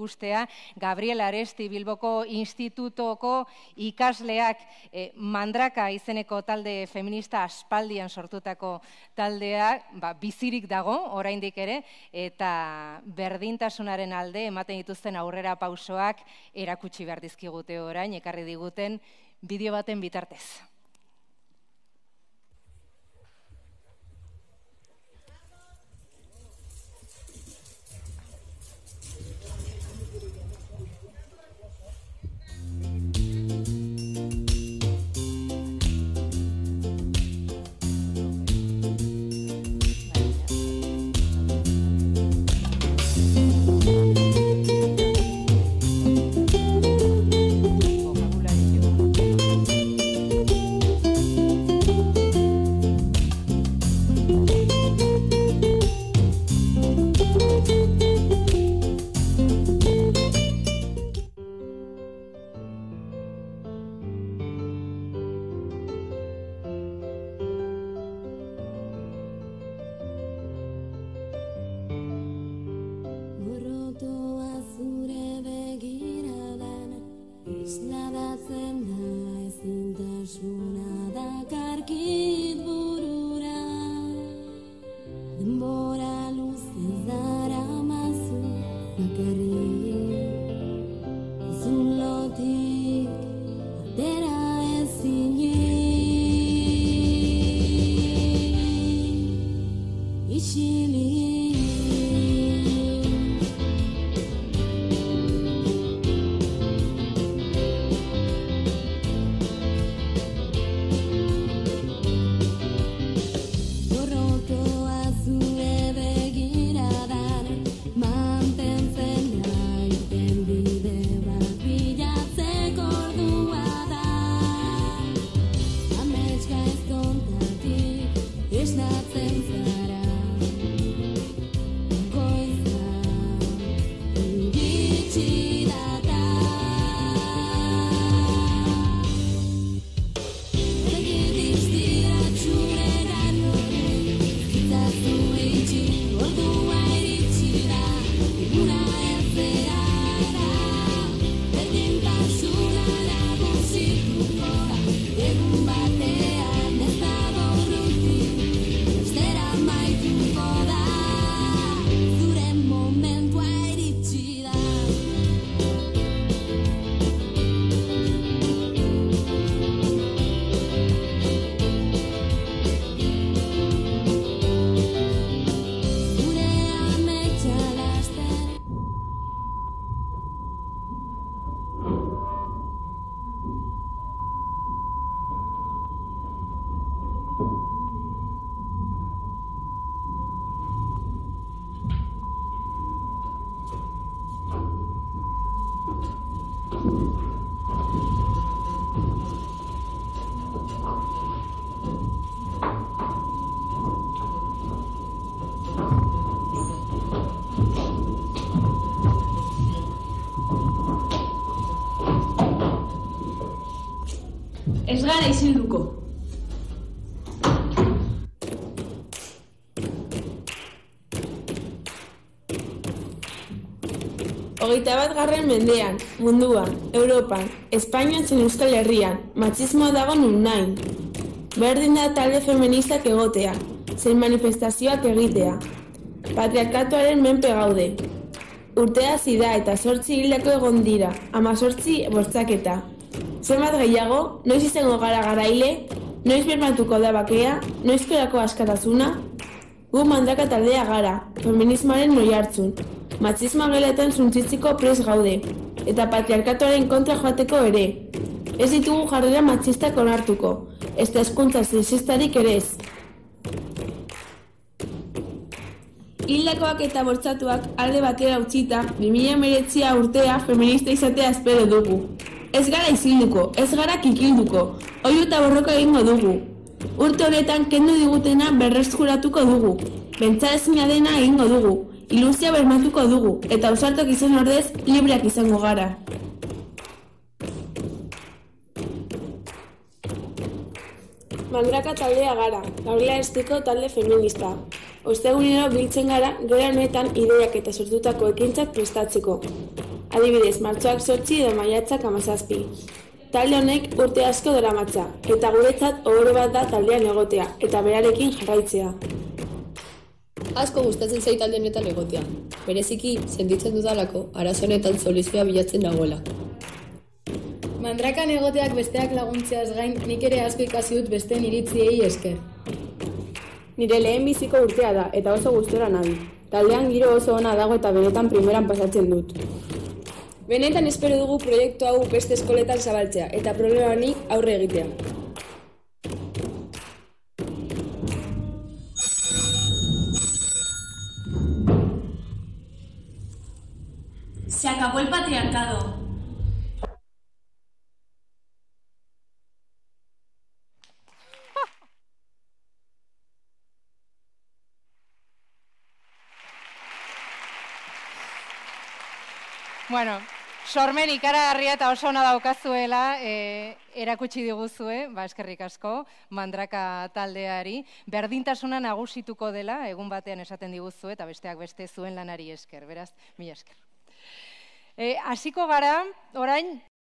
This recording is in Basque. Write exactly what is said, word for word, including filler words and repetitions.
ikustea, Gabriel Aresti Bilboko Institutoko ikasleak Mandraka izeneko talde feminista aspaldian sortutako taldea bizirik dago, oraindik ere, eta berdintasunaren alde ematen dituzten aurrera pausoak erakutsi behar dizkigute orain, ekarri diguten bideo baten bitartez. Ez gara isilduko. Hogeita bat garren mendean, munduan, Europan, Espainian zen Euskal Herrian, matxismoa dago nun nahi. Berdin da talde feministak egotea, zein manifestazioak egitea. Patriarkatuaren menpe gaude. Urtea zida eta zortzi hildako egon dira, ama zortzi bortzaketa. Zenbat gehiago, noiz izango gara garaile, noiz bermatuko da bakea, noizkorako askatasuna, gu Mandraka taldea gara, feminismoaren noi hartzun. Matxismoa geletan zuntzitziko pres gaude, eta patriarkatuaren kontra joateko ere. Ez ditugu jarrera matxistak onartuko, ez da hezkuntza sexistarik ere ez. Hildakoak eta bortzatuak alde batera utzita, bi mila hemeretzia urtea feminista izatea espero dugu. Ez gara isilduko, ez gara kikilduko, oihu eta borroka egingo dugu. Urte honetan kendu digutena berreskuratuko dugu, pentsa ezina dena egingo dugu, ilusia bermatuko dugu, eta ausartok izan ordez libreak izango gara. Mandraka taldea gara, Gabriel Arestiko talde feminista. Ostegunero biltzen gara, gero honetan ideiak eta sortutako ekintzak prestatzeko. Adibidez, martxoak zortzi edo maiatzak hamazazpi. Talde honek urte asko daramatza, eta guretzat ohore bat da taldean egotea, eta berarekin jarraitzea. Asko gustatzen zait talde honetan egotea. Bereziki, sentitzen dudalako, arazo honetan soluzioa bilatzen nagoela. Mandrakan egoteak besteak laguntzeaz gain, nik ere asko ikasi dut besteen iritziei esker. Nire lehen biziko urtea da, eta oso gustora nabil. Taldean giro oso ona dago eta benetan primeran pasatzen dut. Benetan espero dugu proiektu hau beste eskoletan zabaltzea eta problema honi aurre egitea. Se acabó el patriarcado. Bueno, sormen ikaragarria eta oso ona daukazuela e, erakutsi diguzue, ba, eskerrik asko, Mandraka taldeari. Berdintasuna nagusituko dela, egun batean esaten diguzue, eta besteak beste zuen lanari esker, beraz, mila esker. E, hasiko gara, orain,